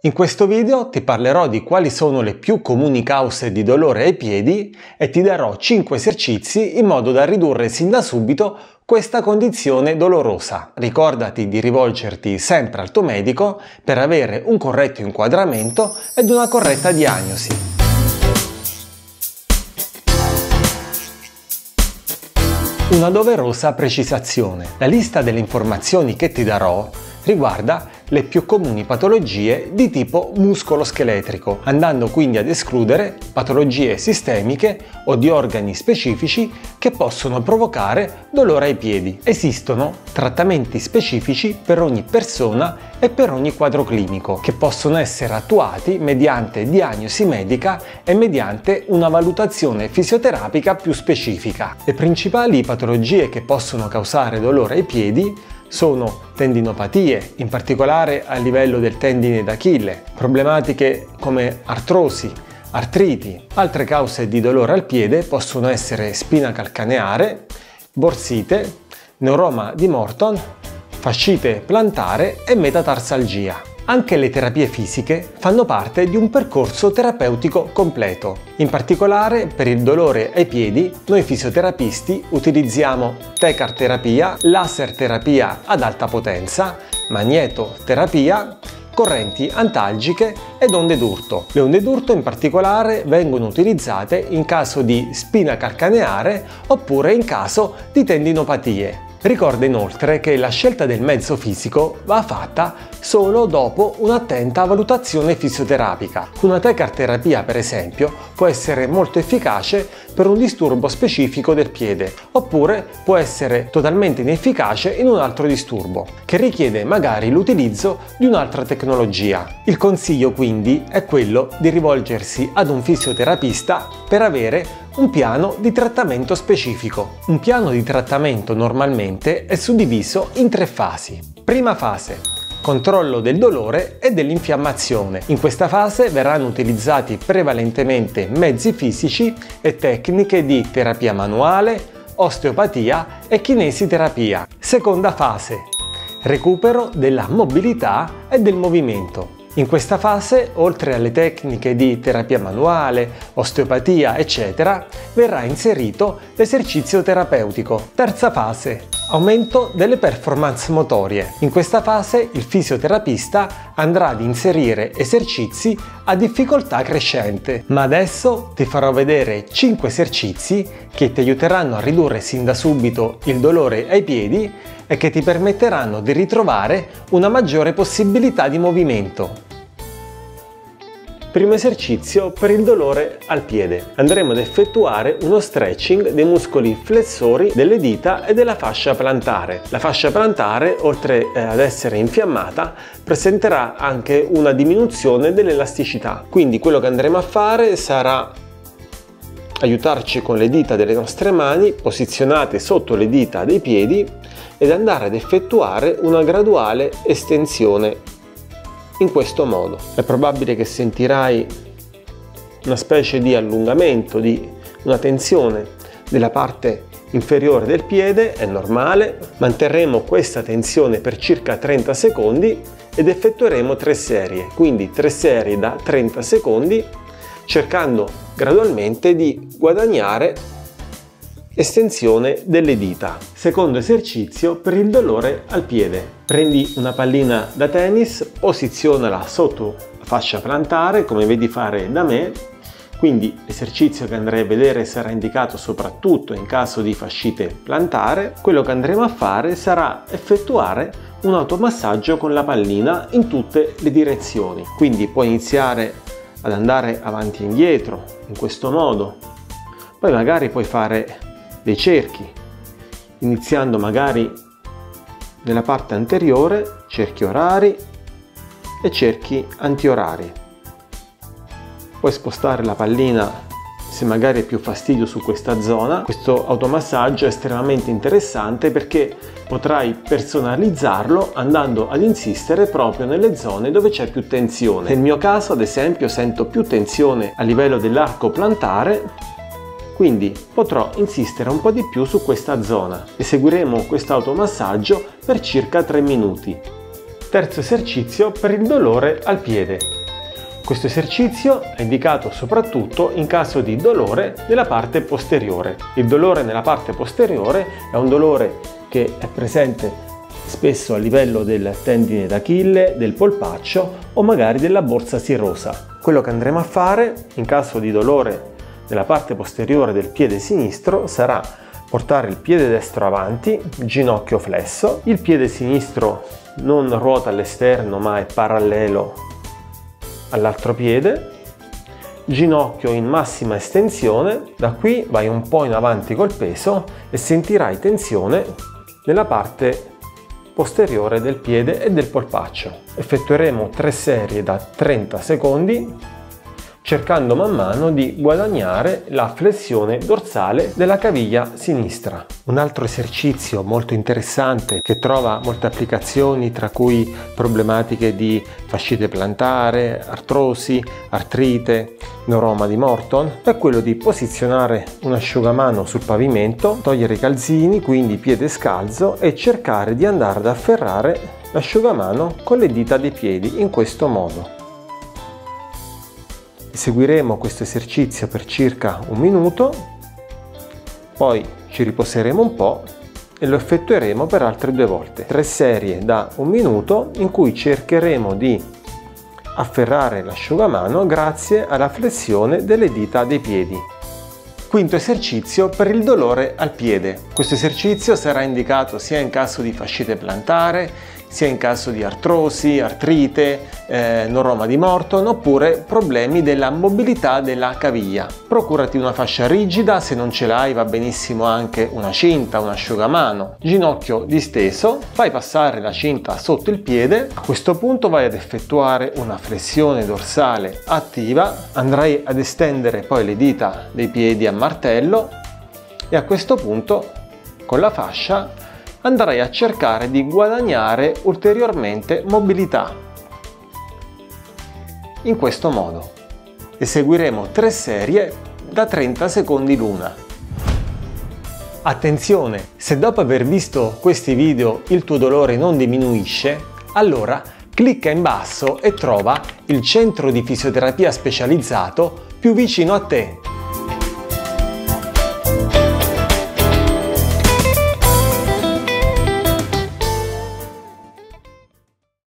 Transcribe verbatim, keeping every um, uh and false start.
In questo video ti parlerò di quali sono le più comuni cause di dolore ai piedi e ti darò cinque esercizi in modo da ridurre sin da subito questa condizione dolorosa. Ricordati di rivolgerti sempre al tuo medico per avere un corretto inquadramento ed una corretta diagnosi. Una doverosa precisazione. La lista delle informazioni che ti darò riguarda le più comuni patologie di tipo muscoloscheletrico, andando quindi ad escludere patologie sistemiche o di organi specifici che possono provocare dolore ai piedi. Esistono trattamenti specifici per ogni persona e per ogni quadro clinico, che possono essere attuati mediante diagnosi medica e mediante una valutazione fisioterapica più specifica. Le principali patologie che possono causare dolore ai piedi sono tendinopatie, in particolare a livello del tendine d'Achille, problematiche come artrosi, artriti. Altre cause di dolore al piede possono essere spina calcaneare, borsite, neuroma di Morton, fascite plantare e metatarsalgia. Anche le terapie fisiche fanno parte di un percorso terapeutico completo. In particolare per il dolore ai piedi noi fisioterapisti utilizziamo T-C A R terapia, laser terapia ad alta potenza, magnetoterapia, correnti antalgiche ed onde d'urto. Le onde d'urto in particolare vengono utilizzate in caso di spina calcaneare oppure in caso di tendinopatie. Ricorda inoltre che la scelta del mezzo fisico va fatta solo dopo un'attenta valutazione fisioterapica. Una T-C A R terapia, per esempio, può essere molto efficace per un disturbo specifico del piede, oppure può essere totalmente inefficace in un altro disturbo, che richiede magari l'utilizzo di un'altra tecnologia. Il consiglio quindi è quello di rivolgersi ad un fisioterapista per avere un piano di trattamento specifico. Un piano di trattamento normalmente è suddiviso in tre fasi. Prima fase: controllo del dolore e dell'infiammazione. In questa fase verranno utilizzati prevalentemente mezzi fisici e tecniche di terapia manuale, osteopatia e kinesiterapia. Seconda fase: recupero della mobilità e del movimento. In questa fase, oltre alle tecniche di terapia manuale, osteopatia, eccetera, verrà inserito l'esercizio terapeutico. Terza fase: aumento delle performance motorie. In questa fase il fisioterapista andrà ad inserire esercizi a difficoltà crescente. Ma adesso ti farò vedere cinque esercizi che ti aiuteranno a ridurre sin da subito il dolore ai piedi e che ti permetteranno di ritrovare una maggiore possibilità di movimento. Primo esercizio per il dolore al piede. Andremo ad effettuare uno stretching dei muscoli flessori delle dita e della fascia plantare. La fascia plantare, oltre ad essere infiammata, presenterà anche una diminuzione dell'elasticità. Quindi quello che andremo a fare sarà aiutarci con le dita delle nostre mani posizionate sotto le dita dei piedi ed andare ad effettuare una graduale estensione in questo modo. È probabile che sentirai una specie di allungamento, di una tensione della parte inferiore del piede, è normale. Manterremo questa tensione per circa trenta secondi ed effettueremo tre serie, quindi tre serie da trenta secondi, cercando gradualmente di guadagnare estensione delle dita. Secondo esercizio per il dolore al piede. Prendi una pallina da tennis, posizionala sotto la fascia plantare come vedi fare da me. Quindi l'esercizio che andrai a vedere sarà indicato soprattutto in caso di fascite plantare. Quello che andremo a fare sarà effettuare un automassaggio con la pallina in tutte le direzioni. Quindi puoi iniziare ad andare avanti e indietro in questo modo, poi magari puoi fare dei cerchi, iniziando magari nella parte anteriore, cerchi orari e cerchi antiorari. Puoi spostare la pallina se magari hai più fastidio su questa zona. Questo automassaggio è estremamente interessante perché potrai personalizzarlo andando ad insistere proprio nelle zone dove c'è più tensione. Nel mio caso, ad esempio, sento più tensione a livello dell'arco plantare, quindi potrò insistere un po' di più su questa zona. Eseguiremo questo automassaggio per circa tre minuti. Terzo esercizio per il dolore al piede. Questo esercizio è indicato soprattutto in caso di dolore nella parte posteriore. Il dolore nella parte posteriore è un dolore che è presente spesso a livello del tendine d'Achille, del polpaccio o magari della borsa sirosa. Quello che andremo a fare in caso di dolore nella parte posteriore del piede sinistro sarà portare il piede destro avanti, ginocchio flesso, il piede sinistro non ruota all'esterno ma è parallelo all'altro piede, ginocchio in massima estensione, da qui vai un po' in avanti col peso e sentirai tensione nella parte posteriore del piede e del polpaccio. Effettueremo tre serie da trenta secondi, cercando man mano di guadagnare la flessione dorsale della caviglia sinistra. Un altro esercizio molto interessante che trova molte applicazioni, tra cui problematiche di fascite plantare, artrosi, artrite, neuroma di Morton, è quello di posizionare un asciugamano sul pavimento, togliere i calzini, quindi piede scalzo, e cercare di andare ad afferrare l'asciugamano con le dita dei piedi in questo modo. Eseguiremo questo esercizio per circa un minuto, poi ci riposeremo un po' e lo effettueremo per altre due volte. Tre serie da un minuto in cui cercheremo di afferrare l'asciugamano grazie alla flessione delle dita dei piedi. Quinto esercizio per il dolore al piede. Questo esercizio sarà indicato sia in caso di fascite plantare, sia in caso di artrosi, artrite, eh, neuroma di Morton oppure problemi della mobilità della caviglia. Procurati una fascia rigida, se non ce l'hai va benissimo anche una cinta, un asciugamano. Ginocchio disteso, fai passare la cinta sotto il piede, a questo punto vai ad effettuare una flessione dorsale attiva, andrai ad estendere poi le dita dei piedi a martello e a questo punto con la fascia andrai a cercare di guadagnare ulteriormente mobilità. In questo modo eseguiremo tre serie da trenta secondi l'una. Attenzione, se dopo aver visto questi video il tuo dolore non diminuisce, allora clicca in basso e trova il centro di fisioterapia specializzato più vicino a te.